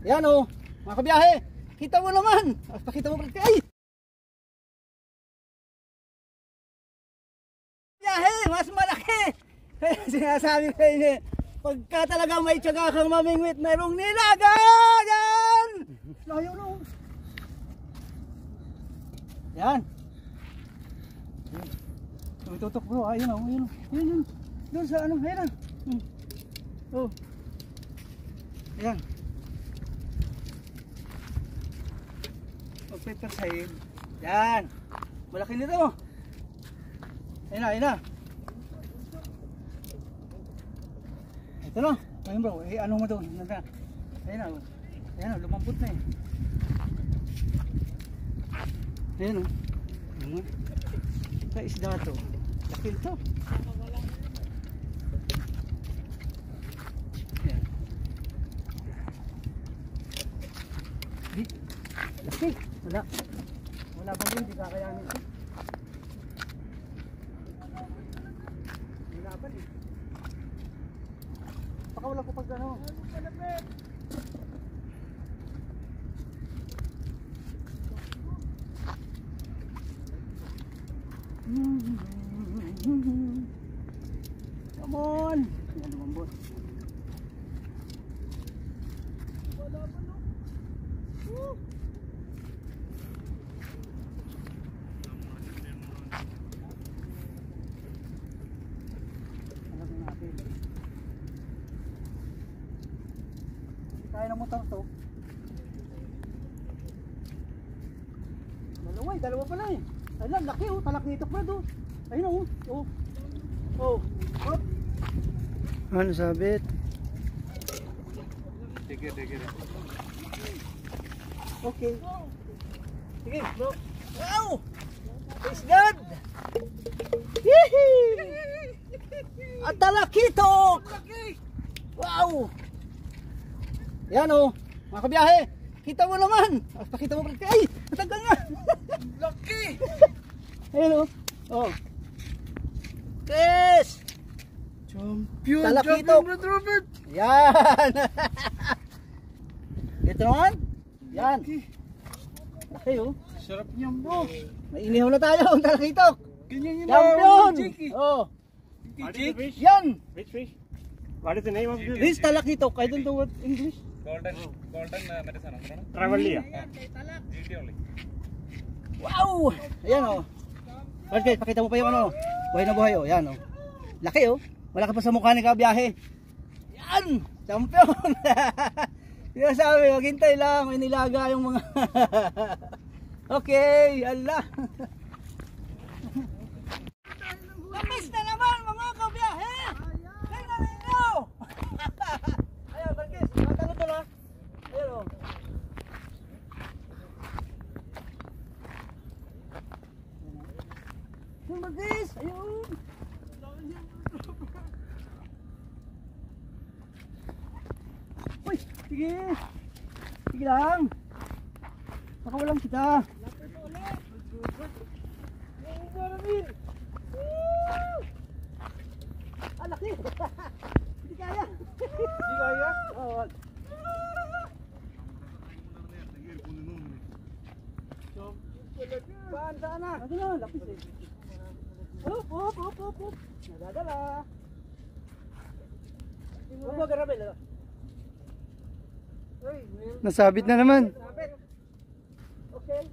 Yan o, mga kabiyahe. Kita mo naman. Pakita mo pala. Ay! Biyahe, mas malaki. Sinasabi ko inyo, pagka talaga may tiyaga kang mamingwit, mayroong nilaga. Yan! Layo no. Yan. Tutok bro, ayun o, ayun o. Ayun, doon sa ano, ayun o. Oh. Ayan. Mag-paper side. Yan. Malaki nito. Ayun na, ayun na. Ito na. Ayun bro, eh, ano mo doon? Ayun na. Ayun na, lumambot na eh. Ayun o. Ayun na. Isda to. Laki ito. Laki. Wala pa din, di kakayanin ito. Wala pa din. Baka wala ko pag ano. Come on. Yan lumambot. Wala pa no. Kaya ng motor to. Dalawa pala eh. Ayun, laki oh, talaknitok pa do. Ayun oh. Oh. Oh. Oh. Ano sabit? Sige. Okay. Sige, bro. Wow! It's good! Yee! At talakitok! Wow! Yan o, mga kabiyahe. Kita mo naman. Pakita mo. Ay! Matagal nga! Laki! Ayun o. Oh. Yes! Champion! Talakitok! Robert! Yan! Dito naman. Yan. Laki o. Sarap niyan bro. May inihaw na tayo. Ang talakitok. Ganyan yun. Champion! Oh. Yan! Which fish? What is the name of this? This talakitok. I don't know what English. Golden medicine. Travelia. GT only. Wow! Ayan o. Okay, pakita mo pa yung ano. Buhay na buhay o. Yan o. Laki o. Wala ka pa sa mukha ni kabiyahe. Yan! Champion! Yung sabi, maghintay lang. May nilaga yung mga... Okay, ala. Lamis na naman mga kabiyahe! Tingnan ninyo! Ayan, Barkis. Matalo to na. Ayan o. Ayan, Barkis. Ayun. Uy, sige. Sige lang. Baka walang kita. Lapit ulit. Ah, laki. Hindi kaya. Hindi kaya? Oo. Saan na? Ano na? Lapis eh. Hop. Nadadala. Huwag garabel. Nasabit na naman. Okay.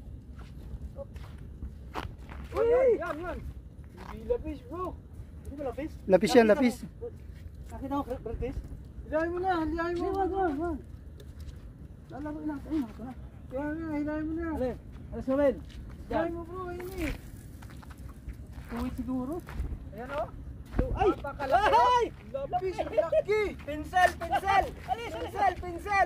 Uy! Yan! Hindi lapis bro. Hindi ba lapis? Lapis yan, lapis. Nakita mo, Barkis? Hilahin mo na! Wag. Lalaro lang. Ayun, nakita na. Hilahin mo na! Alas namin. Hilahin mo bro! Ayun eh! Tuwid siguro. Ayan o! Ay! Ay! Lapis! Laki! Pinsel! Alis! Pinsel!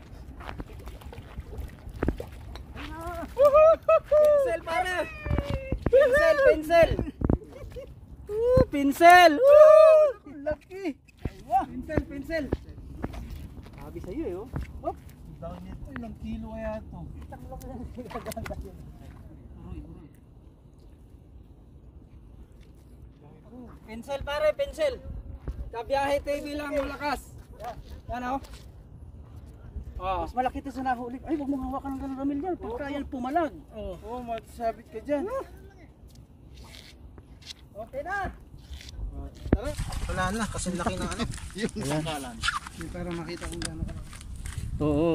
Pinsel pare! Pinsel! Pinsel! Laki! Pinsel! Sabi sa'yo eh oh. Hop! Ilang kilo kaya ito? Pinsel pare, pinsel. Kabiyahe TV lang malakas. Yan oh. Mas malaki ito sa nahuli. Ay, huwag mong hawakan ng ganun Ramil yan. Pagka yan pumalag. Oo, matasabit ka dyan. Okay na. Tara. Wala na, kasi laki ng ano. Yung kalan. Para makita kung gaano ka. Oo.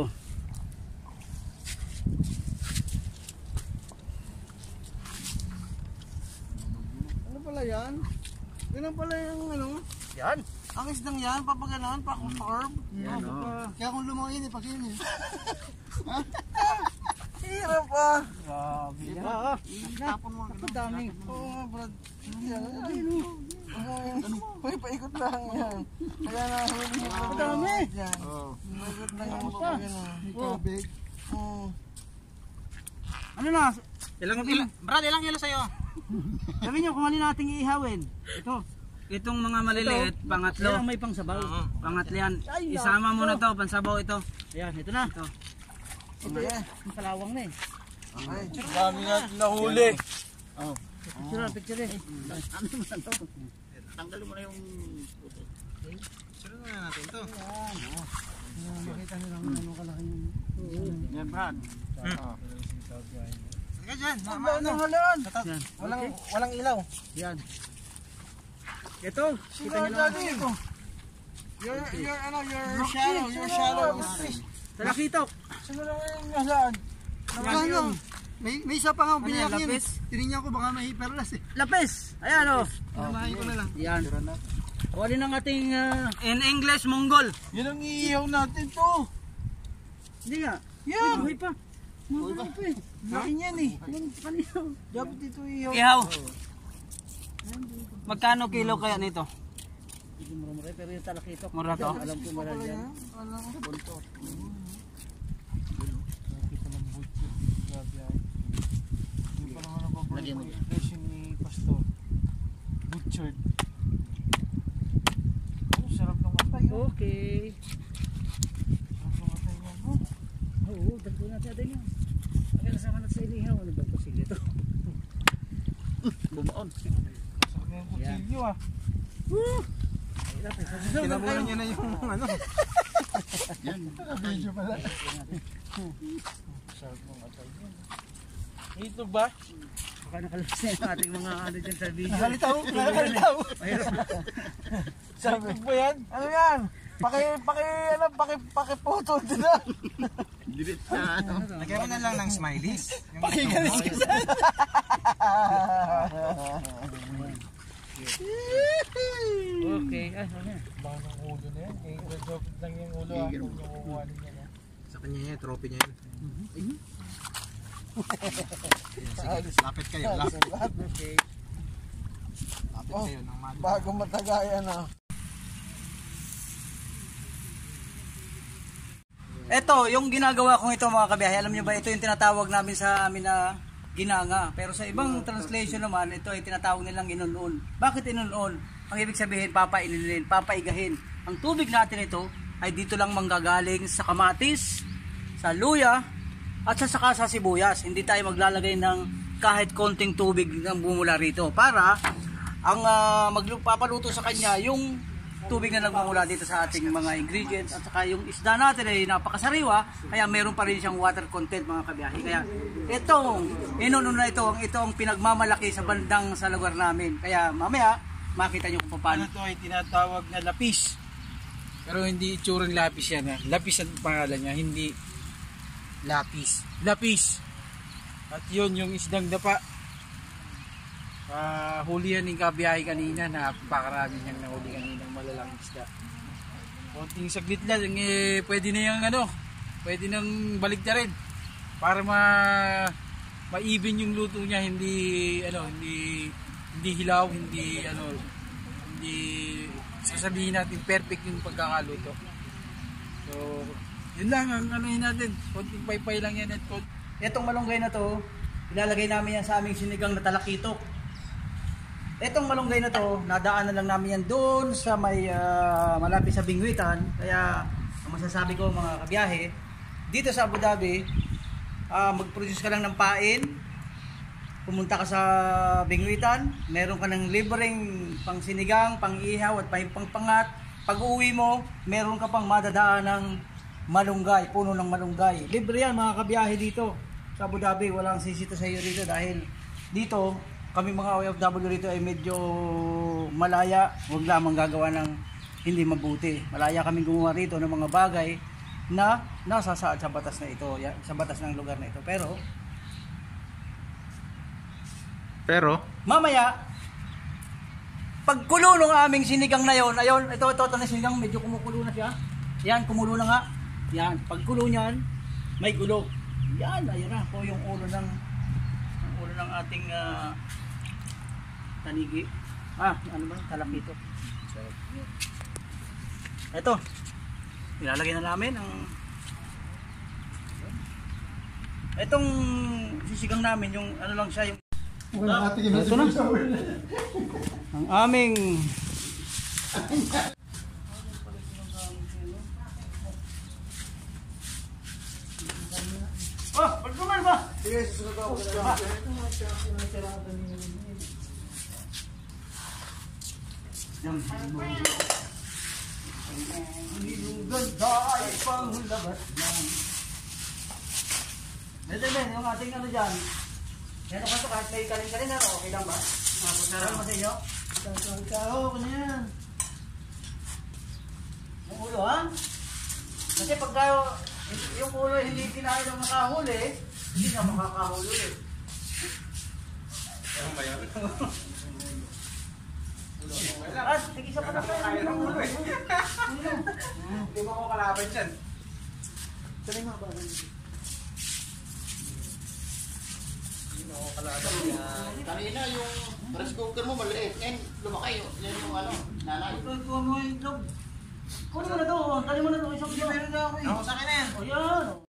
Ano pala yan? Ganun pala yung ano? Yan. Ang isdang yan, papaganon, pa-curve. Yan, oh. Kaya kung lumangin eh, pag-in eh. Hirap ah. Grabe yan. Tapon mo. Ako dami. Oo nga, Brad. May paikot lang yan. Kaya nahuli mo. Ang dami. Paikot lang yung papaganon. Ikabig. Ano na? Brad, ilang kilo sa'yo? Sabi niyo kung alin nating iihawin. Ito. Itong mga maliliit, pangatlo. Yan, may pangsabaw. Pangatlo yan. Ay, Isama mo na nako. to, pansabaw ito. Ayan, ito na. Ito. Ito yan. Ang kalawang na eh. Dami natin nahuli. Picture eh. Ano naman ito? Tanggalin mo na yung puto. Sino na natin to? Makita nila kung ano kalaki yung... Yan, Brad. Sige dyan. Ano halaan? Walang ilaw. Yan. Ito. Kita niyo lang. Your shadow is fish. Talakitok. Sino na yung halaan? Ano? May isa pa nga Ano yan, biniyak yun. lapis? Tinignan ko baka may hiperlas eh. Lapis. Ayan o. Pinamahin ko na lang. Yan. O alin ang ating... In English, Mongol. Yan ang iihaw natin to. Hindi nga. Yan. Buhay pa. Buhay pa eh. Laki niyan eh. Yan, kanina. Dapat ito iihaw. Ihaw. Magkano kilo kaya nito? Hindi mura-mura pero yung talakitok. Mura to? Alam ko mura yan. Alam ko bunto. Lagyan mo. Impression ni Pastor. Butchered. Oh, sarap ng matay. Okay. Sarap ng matay yan. Oo, dagpo natin yan. Ang kasama natin sa inihaw. Ano ba kasi ito? Bumaon. Sarap na yung kutsilyo ah. Kinabunan niya na yung ano. Yan. Video pala. Sarap ng matay yan. Ito ba? Baka nakalabas na yung ating mga ano dyan sa video. Nakalitaw. Nakalitaw. Sabi ba yan? Ano yan? Paki-photo din na. Lagyan mo na lang ng smileys. Pakigalis ka sa... Okay. Ano? Baka ng ulo na yan. Gagapit lang yung ulo ah. Kung yung kukuha niya. Sa kanya yan, trophy niya yan. Sige, lapit kayo. Lapit. Okay. Lapit kayo ng mali. Bago matagayan ah. Ito, yung ginagawa kong ito mga kabiyahe, alam niyo ba ito yung tinatawag namin sa amin na ginanga. Pero sa ibang translation naman, ito ay tinatawag nilang inunon. Bakit inunon? Ang ibig sabihin, papaininin, papaigahin. Ang tubig natin ito ay dito lang manggagaling sa kamatis, sa luya, at saka sa sibuyas. Hindi tayo maglalagay ng kahit konting tubig na bumula rito para ang magpapaluto sa kanya yung tubig na nagmumula dito sa ating mga ingredients at saka yung isda natin ay napakasariwa kaya meron pa rin siyang water content mga kabiyahe. Kaya itong inuno na ito ang pinagmamalaki sa bandang sa lugar namin. Kaya mamaya makita nyo kung paano. Ano to ay tinatawag na lapis. Pero hindi itsurang lapis yan ha. Lapis ang pangalan niya, hindi lapis. Lapis. At yun yung isdang dapa. Huli yan ng kabiyahe kanina. Napakarami niyang nahuli kanina ng malalang isda. Konting saglit lang, pwede na yung pwede nang balik na rin. Para ma-even yung luto niya, hindi hilaw, hindi sasabihin natin perfect yung pagkakaluto. So, yun lang ang natin. Konting paypay lang yan at Itong malunggay na to, ilalagay namin yan sa aming sinigang na talakitok. Itong malunggay na to, nadaanan lang namin yan doon sa may malapit sa Bingwitan. Kaya ang masasabi ko mga kabiyahe, dito sa Abu Dhabi, mag-produce ka lang ng pain, pumunta ka sa Bingwitan, meron ka ng libreng pang sinigang, pang ihaw at pang pangat. Pag uwi mo, meron ka pang madadaan ng malunggay, puno ng malunggay. Libre yan mga kabiyahe dito sa Abu Dhabi. Walang sisito sa iyo rito dahil dito kami mga OFW rito ay medyo malaya. Huwag lamang gagawa ng hindi mabuti. Malaya kami gumawa rito ng mga bagay na nasasaad sa batas na ito, sa batas ng lugar na ito. Pero mamaya pagkulo ng aming sinigang na yon, ayun, ito na sinigang, medyo kumukulo na siya. Yan, kumulo na nga. Yan, pagkulo niyan, may gulo. Yan, ayun na po yung ulo ng ating tanigi. Ano ba? Talak dito. Ito. Ilalagay na namin ang itong sisigang namin, yung ano lang siya, yung ito na. Ang aming pagkuman ba? Sige, susunod ako. Ang ganda ay panglabat lang. Ben, yung ating ano dyan. Meron ka ito kahit may kaling-kaling na, okay lang ba? Meron mo sa inyo? Ikaw, kanyan. Yung ulo ha? Kasi pagka yung ulo hindi kinain ng makahuli, hindi na makakahuli eh. Ano ba yan? Tigisa pa na tayo ng ulo. Hindi mo ako kalaban dyan. Tanay mga ba? Kanina yung rice cooker mo maliit. Ngayon lumaki yun. Yan yung ano, nanay. Kuha mo yung itlog. Kunin mo na to. Tali mo na to. Isang meron na ako eh. Ako sa akin na yan. O yan.